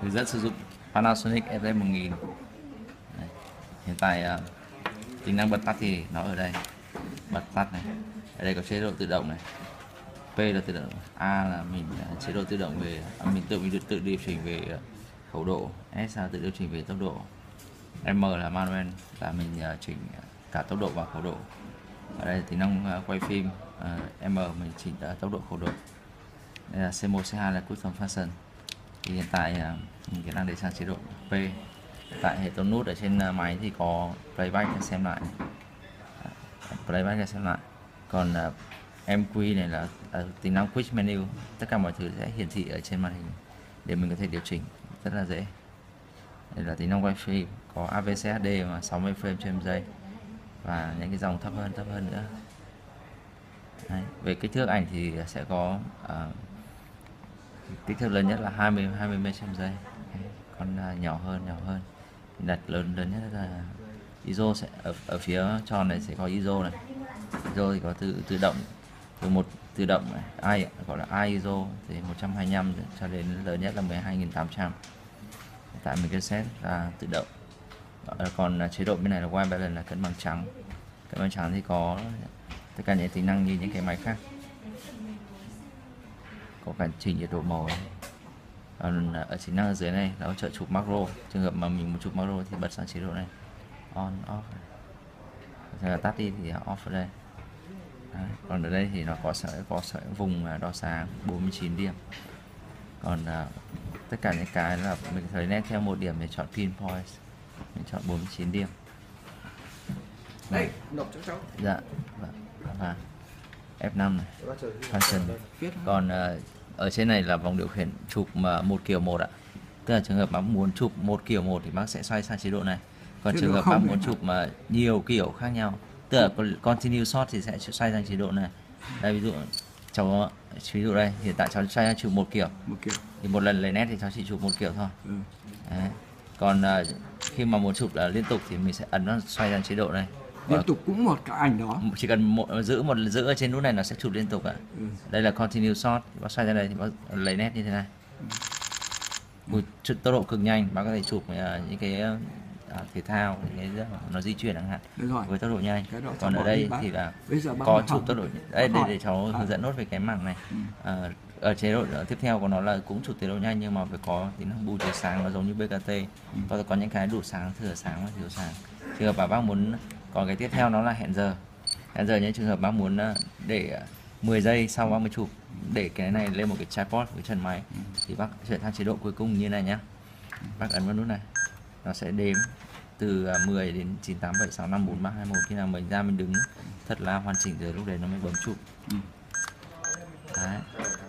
Hướng dẫn sử dụng Panasonic FD1000. Đấy. Hiện tại tính năng bật tắt thì nó ở đây, bật tắt này, ở đây có chế độ tự động này, P là tự động, A là mình chế độ tự động về mình tự điều chỉnh về khẩu độ, S là tự điều chỉnh về tốc độ, M là manual là mình chỉnh cả tốc độ và khẩu độ. Ở đây tính năng quay phim, M mình chỉnh tốc độ, khẩu độ. Đây là C1 C2 là quick time function. Thì hiện tại mình đang để sang chế độ P. Tại hệ thống nút ở trên máy thì có playback để xem lại, còn MQ này là tính năng quick menu, tất cả mọi thứ sẽ hiển thị ở trên màn hình để mình có thể điều chỉnh rất là dễ. Đây là tính năng quay phim, có AVC HD mà 60 frame trên giây và những cái dòng thấp hơn nữa. Đấy. Về kích thước ảnh thì sẽ có kích thước lớn nhất là 20 m trên giây, còn nhỏ hơn đặt lớn nhất là ISO sẽ ở phía tròn này sẽ có ISO này. ISO thì có tự động từ một tự động này, gọi là ISO thì 125 cho đến lớn nhất là 12.800. Tại mình cái set là tự động. Còn chế độ bên này là white balance là cân bằng trắng. Cân bằng trắng thì có tất cả những tính năng như những cái máy khác, có cả chỉnh nhiệt độ màu này. Còn ở tính năng ở dưới này là hỗ trợ chụp macro. Trường hợp mà mình muốn chụp macro thì bật sang chế độ này, on off. Rồi tắt đi thì off ở đây. Đấy. Còn ở đây thì nó có vùng đo sáng 49 điểm. Còn tất cả những cái là mình thấy nét theo một điểm để chọn pinpoint, mình chọn 49 điểm. Đây, nộp cho cháu. Dạ, và F5 này, function. Còn ở trên này là vòng điều khiển chụp mà một kiểu một ạ. Tức là trường hợp bác muốn chụp một kiểu một thì bác sẽ xoay sang chế độ này. Còn trường hợp bác muốn chụp mà nhiều kiểu khác nhau, tức là continue shot thì sẽ xoay sang chế độ này. Đây ví dụ đây, hiện tại cháu xoay sang chụp một kiểu. Thì một lần lấy nét thì cháu chỉ chụp một kiểu thôi. Đấy. Còn khi mà muốn chụp là liên tục thì mình sẽ ấn nó xoay sang chế độ này. Liên tục cũng một cái ảnh đó. Chỉ cần giữ ở trên nút này nó sẽ chụp liên tục ạ. Đây là continue shot, bác xoay ra đây thì bác lấy nét như thế này. Tốc độ cực nhanh, bác có thể chụp những cái thể thao, những cái nó di chuyển chẳng hạn với tốc độ nhanh. Còn ở đây thì là có chụp tốc độ. Đây để cháu hướng dẫn nốt về cái mảng này. Ở chế độ tiếp theo của nó là cũng chụp tốc độ nhanh nhưng mà phải có tính năng bù chiếu sáng, nó giống như BKT. Có những cái đủ sáng, thừa sáng và thiếu sáng. Trường hợp bác muốn, còn cái tiếp theo nó là hẹn giờ. Những trường hợp bác muốn để 10 giây sau bác mới chụp, để cái này lên một cái tripod với chân máy thì bác chuyển sang chế độ cuối cùng như này nhé. Bác ấn vào nút này, nó sẽ đếm từ 10 đến 9, 8, 7, 6, 5, 4, 3, 2, 1. Khi nào mình ra mình đứng thật là hoàn chỉnh rồi, lúc đấy nó mới bấm chụp. Đấy.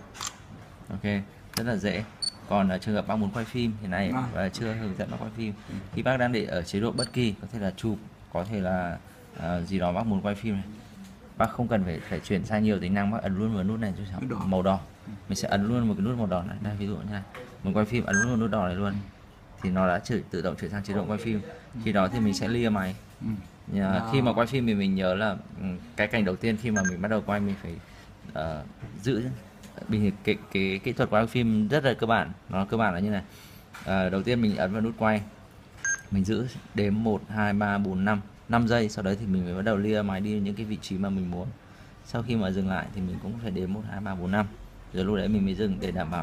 Ok, rất là dễ. Còn trường hợp bác muốn quay phim thì này và chưa hướng dẫn bác quay phim, khi bác đang để ở chế độ bất kỳ, có thể là chụp, có thể là gì đó bác muốn quay phim này, bác không cần phải chuyển sang nhiều tính năng, bác ấn luôn vào nút này cho cháu màu đỏ. Mình sẽ ấn luôn một cái nút màu đỏ này. Đây ví dụ nha, mình quay phim ấn luôn vào nút đỏ này luôn thì nó đã tự động chuyển sang chế độ quay phim. Khi đó thì mình sẽ lia máy. Khi mà quay phim thì mình nhớ là cái cảnh đầu tiên khi mà mình bắt đầu quay mình phải giữ cái kỹ thuật quay phim rất là cơ bản. Nó cơ bản là như này. Đầu tiên mình ấn vào nút quay, mình giữ đếm 1, 2, 3, 4, 5 giây. Sau đấy thì mình mới bắt đầu lia máy đi những cái vị trí mà mình muốn. Sau khi mà dừng lại thì mình cũng phải đếm 1, 2, 3, 4, 5. Rồi lúc đấy mình mới dừng để đảm bảo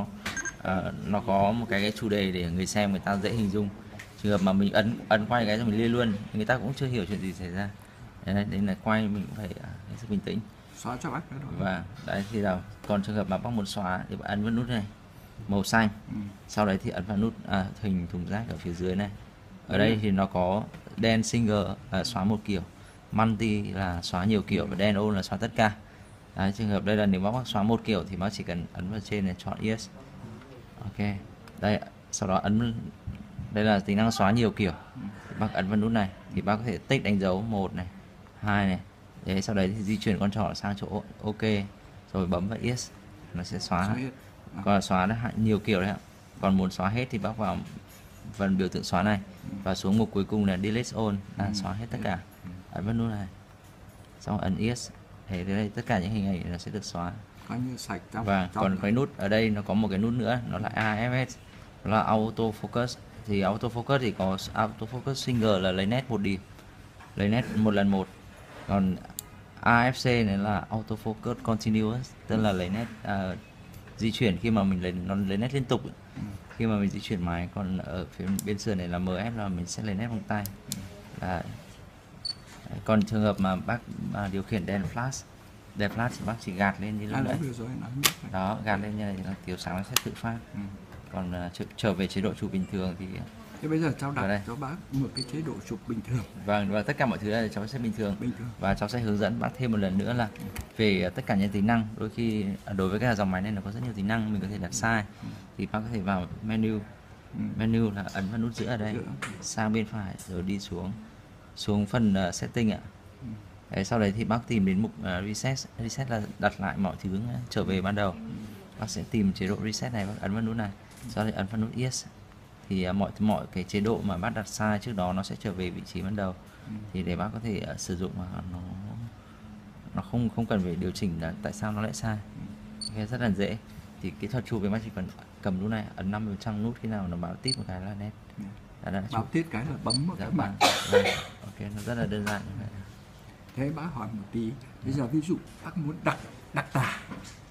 nó có một cái chủ đề để người xem người ta dễ hình dung. Trường hợp mà mình ấn quay cái rồi mình lia luôn, người ta cũng chưa hiểu chuyện gì xảy ra. Đấy là quay mình cũng phải rất bình tĩnh. Xóa cho bác cái đó. Và đấy thì là còn trường hợp mà bác muốn xóa thì bác ấn vào nút này màu xanh. Sau đấy thì ấn vào nút hình thùng rác ở phía dưới này. Ở đây thì nó có đen single là xóa một kiểu, multi là xóa nhiều kiểu và đen all là xóa tất cả. Đấy, trường hợp đây là nếu bác xóa một kiểu thì bác chỉ cần ấn vào trên này chọn yes. Ok. Đây, sau đó ấn đây là tính năng xóa nhiều kiểu. Bác ấn vào nút này thì bác có thể tích đánh dấu 1 này, 2 này. Đấy, sau đấy thì di chuyển con trỏ sang chỗ ok rồi bấm vào yes, nó sẽ xóa. Còn xóa nhiều kiểu đấy ạ. Còn muốn xóa hết thì bác vào phần biểu tượng xóa này và xuống mục cuối cùng là delete all là xóa hết tất cả. Ấn vào nút này, xong ấn yes. Thế đây tất cả những hình ảnh nó sẽ được xóa. Coi như sạch trong. Và còn cái nút ở đây nó có một cái nút nữa, nó là AFS. là auto focus. Thì auto focus thì có auto focus single là lấy nét 1 điểm, lấy nét một lần một. Còn AFC này là auto focus continuous, tức là lấy nét di chuyển khi mà mình lấy nét liên tục khi mà mình di chuyển máy. Còn ở phía bên sườn này là MF là mình sẽ lấy nét bằng tay. Còn trường hợp mà bác điều khiển đèn flash thì bác chỉ gạt lên như lúc nãy. Đó, gạt lên như này thì chiếu sáng nó sẽ tự phát. Còn trở về chế độ chụp bình thường thì thế bây giờ cháu đặt cho bác một cái chế độ chụp bình thường. Vâng, và tất cả mọi thứ đây cháu sẽ bình thường. Và cháu sẽ hướng dẫn bác thêm một lần nữa là về tất cả những tính năng. Đôi khi đối với cái dòng máy này nó có rất nhiều tính năng mình có thể đặt sai. Thì bác có thể vào menu là ấn vào nút giữa ở đây, sang bên phải rồi đi xuống phần setting ạ. Đấy, sau đấy thì bác tìm đến mục reset là đặt lại mọi thứ trở về ban đầu. Bác sẽ tìm chế độ reset này, bác ấn vào nút này, sau đấy ấn vào nút yes. Thì mọi cái chế độ mà bác đặt sai trước đó nó sẽ trở về vị trí ban đầu. Thì để bác có thể sử dụng mà nó không cần phải điều chỉnh là tại sao nó lại sai. Rất là dễ. Thì kỹ thuật chụp với bác chỉ cần cầm nút này, ấn 50% nút, khi nào nó báo tít một cái là nét. Báo tít cái là bấm một cái bạn. Ok, nó rất là đơn giản như vậy. Thế bác hỏi một tí, bây giờ ví dụ bác muốn đặt tả